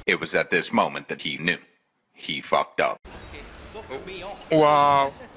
It was at this moment that he knew. He fucked up. Wow.